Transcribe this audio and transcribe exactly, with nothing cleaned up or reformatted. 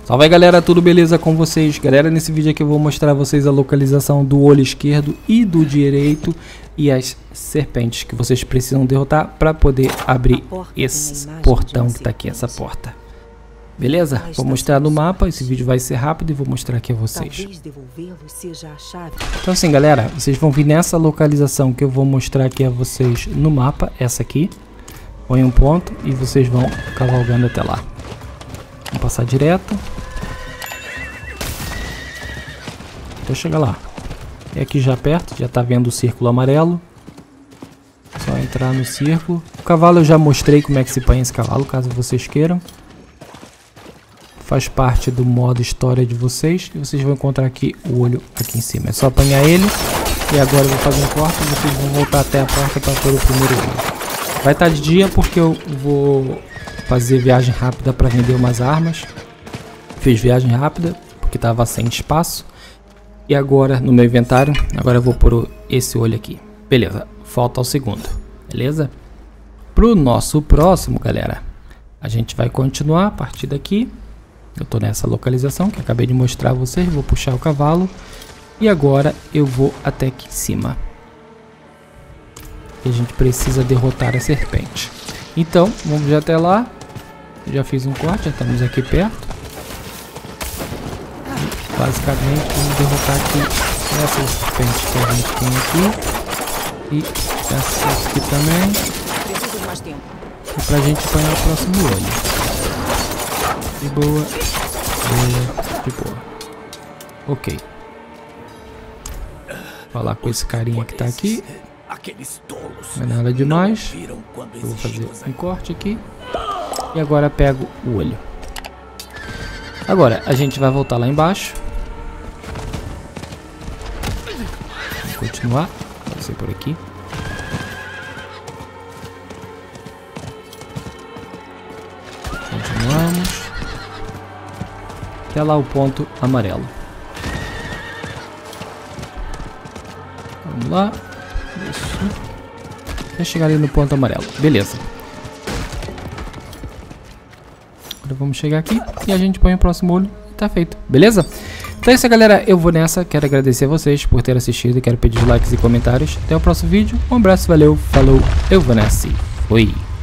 Salve aí, galera, tudo beleza com vocês? Galera, nesse vídeo aqui eu vou mostrar a vocês a localização do olho esquerdo e do direito e as serpentes que vocês precisam derrotar para poder abrir esse portão que tá aqui, essa porta. Beleza? Vou mostrar no mapa, esse vídeo vai ser rápido e vou mostrar aqui a vocês. Então assim, galera, vocês vão vir nessa localização que eu vou mostrar aqui a vocês no mapa, essa aqui. Põe um ponto e vocês vão cavalgando até lá. Vamos passar direto até chegar lá. E aqui já perto, já tá vendo o círculo amarelo. Só entrar no círculo. O cavalo eu já mostrei como é que se põe esse cavalo, caso vocês queiram. Faz parte do modo história de vocês. E vocês vão encontrar aqui o olho aqui em cima. É só apanhar ele. E agora eu vou fazer um corte e vocês vão voltar até a porta para ter o primeiro olho. Vai estar de dia porque eu vou fazer viagem rápida para vender umas armas. Fiz viagem rápida porque estava sem espaço. E agora no meu inventário, agora eu vou pôr esse olho aqui. Beleza, falta o segundo. Beleza? Pro nosso próximo, galera, a gente vai continuar a partir daqui. Eu tô nessa localização que eu acabei de mostrar a vocês. Vou puxar o cavalo. E agora eu vou até aqui em cima. E a gente precisa derrotar a serpente. Então, vamos já até lá. Já fiz um corte, já estamos aqui perto. E, basicamente, vamos derrotar aqui essa serpente que a gente tem aqui. E essa aqui também. E pra gente apanhar o próximo olho. De boa. Boa. De boa. Ok. Falar com esse carinha que tá aqui. Não é nada demais. Eu vou fazer um corte aqui. E agora pego o olho. Agora a gente vai voltar lá embaixo. Vamos continuar. Pode ser por aqui. Continuamos. Até lá o ponto amarelo. Vamos lá. Isso. Até chegar ali no ponto amarelo. Beleza. Agora vamos chegar aqui e a gente põe o próximo olho e tá feito. Beleza? Então é isso, galera. Eu vou nessa. Quero agradecer a vocês por terem assistido. Quero pedir likes e comentários. Até o próximo vídeo. Um abraço, valeu, falou. Eu vou nessa. Fui.